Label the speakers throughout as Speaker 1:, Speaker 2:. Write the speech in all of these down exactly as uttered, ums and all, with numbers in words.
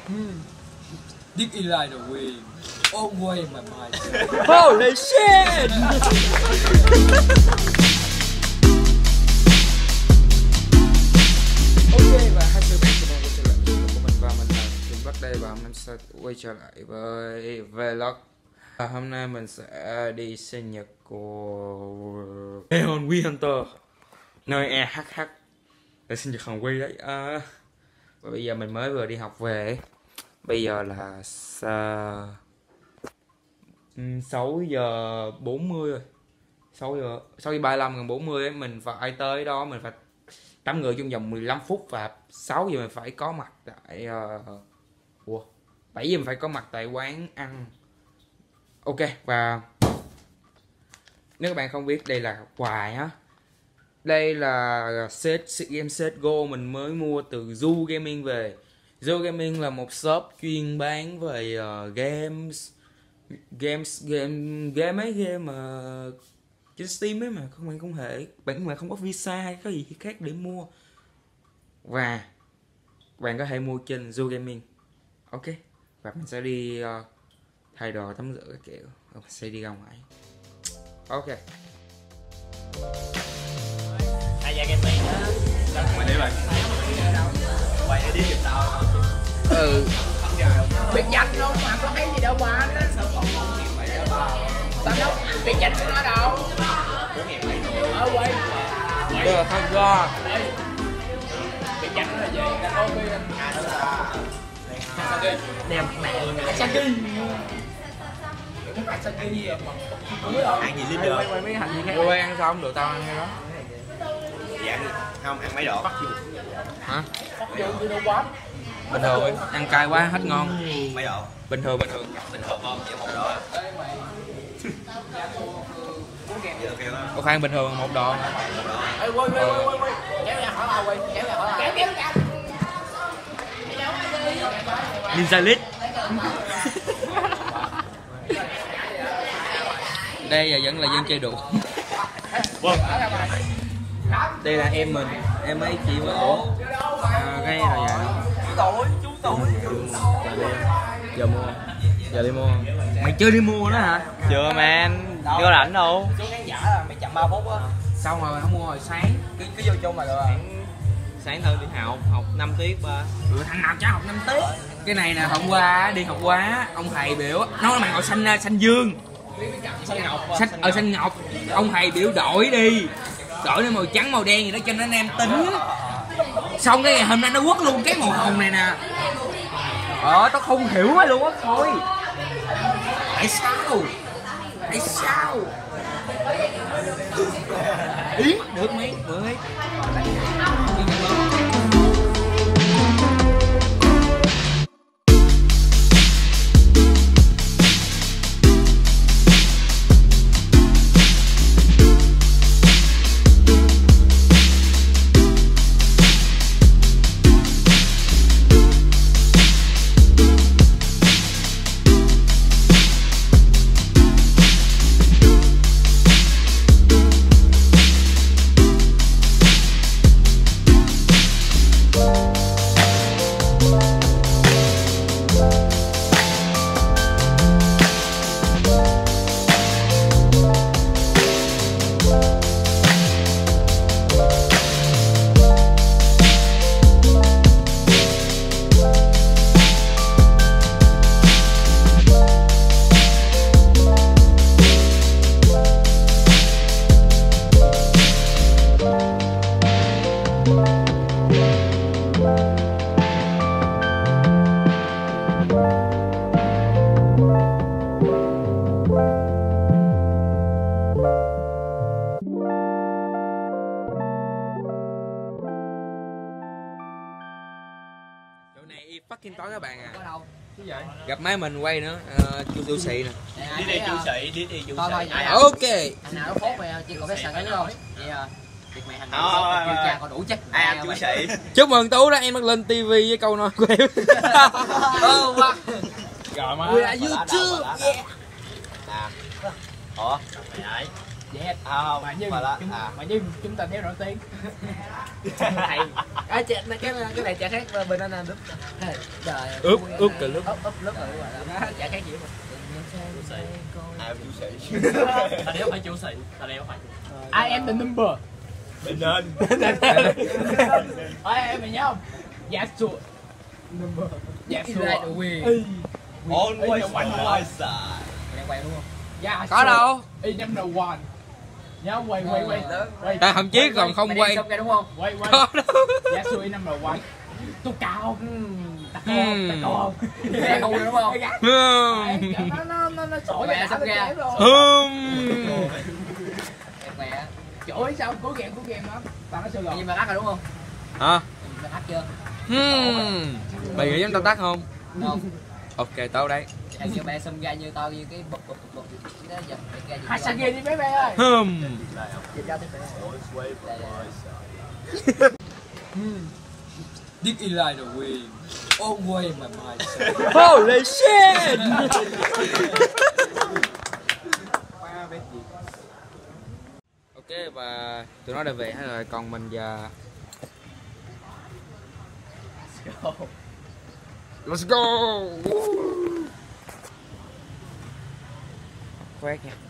Speaker 1: Dick in line away. Oh way my mind.
Speaker 2: Holy shit. Ok và hai sự bạn chào mừng quay trở lại channel của mình và mình là Kim Bắc đây và hôm nay sẽ quay trở lại với vlog. Và hôm nay mình sẽ đi sinh nhật của Neon We Hunter nơi e hát hát để sinh nhật Hồng Quy đấy. À, và bây giờ mình mới vừa đi học về. Bây giờ là sáu giờ bốn mươi rồi, sáu giờ sáu giờ ba mươi lăm gần bốn mươi ấy, mình phải tới đó, mình phải tắm người trong vòng mười lăm phút và sáu giờ mình phải có mặt tại uh, ủa, bảy giờ mình phải có mặt tại quán ăn. Ok, và nếu các bạn không biết đây là quà nhá. Đây là set game set go mình mới mua từ Zoo Gaming về. Zoo Gaming là một shop chuyên bán về uh, games games game game ấy game mà uh, trên Steam ấy, mà không bạn không thể bạn mà không có visa hay có gì khác để mua, và bạn có thể mua trên Zoo Gaming. Ok, và mình sẽ đi uh, thay đồ tắm rửa các kiểu, mình sẽ đi ra ngoài. Ok.
Speaker 3: Ai ra gaming á? Mày đi rồi. Quay edit giùm tao.
Speaker 2: Ừ.
Speaker 1: Biệt danh không mà có thấy gì đâu mà anh á. Tao đâu biệt danh của nó đâu. Ở quay.
Speaker 2: Đây là thằng go.
Speaker 1: Biệt danh nó là gì? Là có cái
Speaker 3: Đem mẹ
Speaker 1: Saki. Cái phải Saki gì vậy?
Speaker 3: ăn gì leader.
Speaker 1: Quay quay mấy hành gì khác.
Speaker 2: Quay ăn xong được tao ăn hay đó.
Speaker 3: Dạ không ăn mấy độ.
Speaker 2: Hả?
Speaker 1: Vô đi đâu quá.
Speaker 2: Bình thường ăn cay quá hết ngon.
Speaker 3: Mấy độ?
Speaker 2: Bình thường bình thường.
Speaker 3: Bình thường không, chỉ một độ.
Speaker 2: Có khoan bình thường một độ.
Speaker 1: Ê quay quay quay quay. Kéo ra khỏi nào quay, kéo ra khỏi nào. Kéo kéo ra.
Speaker 2: Ninja Lit. Đây là vẫn là dân chơi đùa. Đây là em mình, em ấy chị với ủa à, cái rồi vậy.
Speaker 3: Chú tội, chú tội.
Speaker 2: Giờ mua, giờ đi mua. Mày chưa đi mua nữa hả?
Speaker 3: Chưa mà anh, chưa rảnh đâu. Số khán giả là mấy chậm ba phút á.
Speaker 2: Xong rồi không mua hồi sáng.
Speaker 1: Cứ cứ vô chung mà được rồi.
Speaker 3: Sáng thôi đi học, học năm tiết ba.
Speaker 2: Ừ, thằng nào cho học năm tiết. Cái này nè, hôm qua đi học quá, ông thầy biểu nó mày ngồi xanh xanh dương.
Speaker 3: Xanh ngọc.
Speaker 2: Xanh ở xanh ngọc, ông thầy biểu đổi đi. Đổi lên màu trắng màu đen gì đó cho nó em tính. Xong cái ngày hôm nay nó quất luôn cái màu hồng này nè. Ờ tao không hiểu á luôn á thôi. Tại sao? Tại sao? Ý được mấy được mấy. Fucking tối các bạn à. Gặp máy mình quay nữa, uh, chú chú sĩ nè.
Speaker 3: Đi đi chú sĩ, đi đi chú sĩ.
Speaker 2: Ok.
Speaker 1: Thằng nào phốt mày chỉ còn cái sàn cái nữa không? Vậy à. Việc mày hành
Speaker 3: nào
Speaker 1: kêu cha còn đủ chất.
Speaker 3: Ai ăn chú sĩ.
Speaker 2: Chúc mừng Tú đó, em bắt lên tivi với câu nói của em.
Speaker 1: Ờ quá.
Speaker 3: Rồi má.
Speaker 1: We are YouTube. Yeah.
Speaker 3: Ủa, mày ấy.
Speaker 1: Yes.
Speaker 3: À không,
Speaker 1: Mà nhưng
Speaker 3: mà là
Speaker 1: chúng,
Speaker 3: à.
Speaker 1: mà nhưng chúng ta nếu nổi tiếng.
Speaker 4: Thầy à, cái cái cái này chả khác bên anh đúng trời
Speaker 2: ướp ướp cả lúc
Speaker 4: ướp ướp lớp rồi đó chả khác gì mà
Speaker 3: À chủ sĩ.
Speaker 5: Ta đéo phải chủ sĩ, ta đéo phải.
Speaker 1: I am the number.
Speaker 3: Bên nên.
Speaker 1: Ôi em mày nhớ không? Dạ sụa. Number. Dạ sụa.
Speaker 4: Right away.
Speaker 3: Always on my side.
Speaker 4: Đang quay đúng không?
Speaker 1: Dạ
Speaker 2: có đâu
Speaker 1: Y number one. Nhớ quay quay quay. Quay.
Speaker 2: ta thậm chí còn không quay
Speaker 4: xong ra đúng không?
Speaker 1: Quay quay.
Speaker 2: có đâu
Speaker 1: Dạ sụa Y number one. Tôi cao. Ta con,
Speaker 2: Hmm.
Speaker 1: ta con.
Speaker 4: Đang không đúng không?
Speaker 2: Hừm.
Speaker 1: Nó nó nó nó sổ
Speaker 4: Mẹ
Speaker 1: ra
Speaker 4: sắp
Speaker 1: nó
Speaker 4: ra.
Speaker 1: chém rồi.
Speaker 2: Hừm.
Speaker 4: Mẹ
Speaker 1: Trời ơi sao cố game cố game lắm. Tao nói sơ lộn.
Speaker 4: nhưng mà lắc rồi đúng không?
Speaker 2: hả
Speaker 4: Mày lắc chưa?
Speaker 2: Hừm. Mày nghĩ giống tao tắt không
Speaker 4: Không.
Speaker 2: ok tao đây
Speaker 4: Thằng kêu mẹ xông ra như tao như cái bột bột bột nó giờ mày ra gì?
Speaker 1: Hai sang game đi bé bé ơi.
Speaker 2: Hừm.
Speaker 4: Dịch ra tới
Speaker 3: Always
Speaker 4: Đây,
Speaker 3: on
Speaker 4: đây.
Speaker 3: my side.
Speaker 4: This is like the way. Always my mind.
Speaker 2: holy shit ok và tụi nó đã về hết rồi còn mình giờ let's go quét nha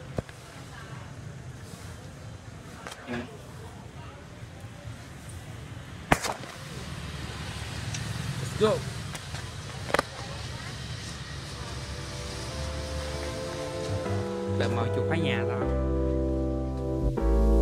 Speaker 2: let's go để mở chuột phá nhà tao